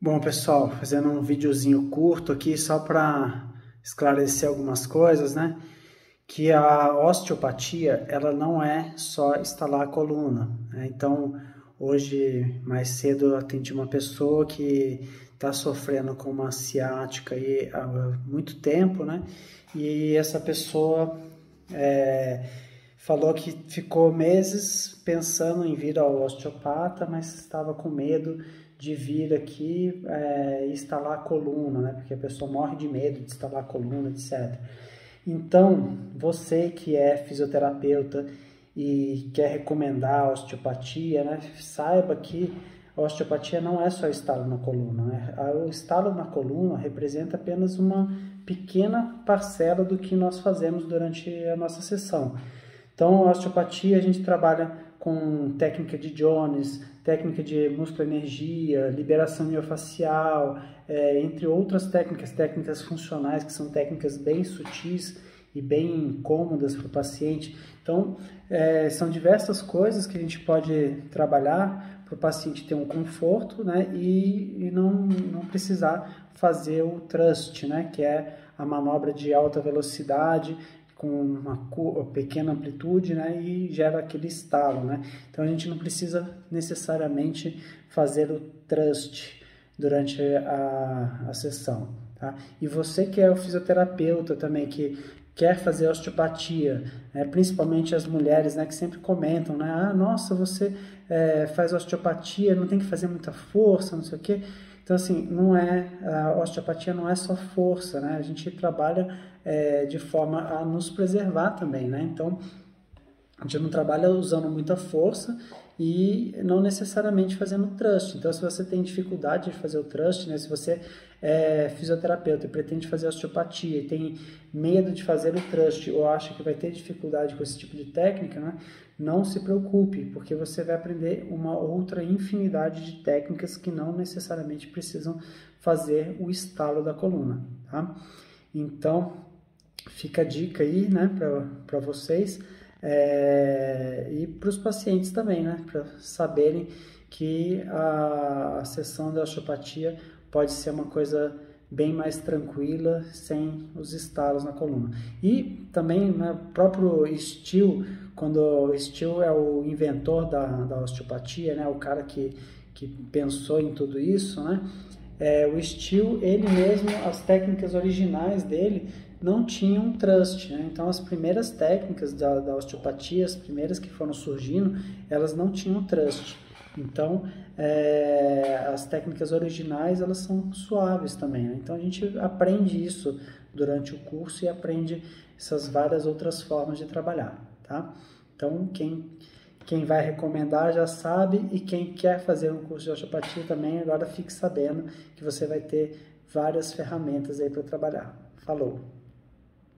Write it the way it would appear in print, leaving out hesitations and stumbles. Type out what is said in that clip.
Bom, pessoal, fazendo um videozinho curto aqui só para esclarecer algumas coisas, né? Que a osteopatia, ela não é só instalar a coluna, né? Então, hoje, mais cedo, eu atendi uma pessoa que está sofrendo com uma ciática aí há muito tempo, né? E essa pessoa falou que ficou meses pensando em vir ao osteopata, mas estava com medo de vir aqui e instalar a coluna, né? Porque a pessoa morre de medo de instalar a coluna, etc. Então, você que é fisioterapeuta e quer recomendar a osteopatia, né? Saiba que a osteopatia não é só estalo na coluna, né? O estalo na coluna representa apenas uma pequena parcela do que nós fazemos durante a nossa sessão. Então, a osteopatia, a gente trabalha com técnica de Jones, técnica de músculo-energia, liberação miofascial, entre outras técnicas funcionais, que são técnicas bem sutis e bem cômodas para o paciente. Então, são diversas coisas que a gente pode trabalhar para o paciente ter um conforto, né, e não precisar fazer o thrust, né, que é a manobra de alta velocidade, com uma pequena amplitude, né, e gera aquele estalo, né? Então a gente não precisa necessariamente fazer o thrust durante a sessão, tá? E você que é o fisioterapeuta também, que quer fazer osteopatia, né, principalmente as mulheres, né, que sempre comentam, né, ah, nossa, você faz osteopatia, não tem que fazer muita força, não sei o quê. Então, assim, a osteopatia não é só força, né? A gente trabalha de forma a nos preservar também, né? Então, a gente não trabalha usando muita força e não necessariamente fazendo thrust. Então, se você tem dificuldade de fazer o thrust, né? Se você é fisioterapeuta e pretende fazer osteopatia e tem medo de fazer o thrust ou acha que vai ter dificuldade com esse tipo de técnica, né? Não se preocupe, porque você vai aprender uma outra infinidade de técnicas que não necessariamente precisam fazer o estalo da coluna, tá? Então, fica a dica aí, né, para vocês e para os pacientes também, né, para saberem que a sessão da osteopatia pode ser uma coisa bem mais tranquila, sem os estalos na coluna. E também, né, o próprio Still, quando o Still é o inventor da osteopatia, né, o cara que pensou em tudo isso, né, o Still, ele mesmo, as técnicas originais dele não tinham thrust, né? Então as primeiras técnicas da osteopatia, as primeiras que foram surgindo, elas não tinham thrust. Então as técnicas originais, elas são suaves também, né? Então a gente aprende isso durante o curso e aprende essas várias outras formas de trabalhar, tá? Então quem vai recomendar já sabe, e quem quer fazer um curso de osteopatia também, agora fique sabendo que você vai ter várias ferramentas aí para trabalhar. Falou!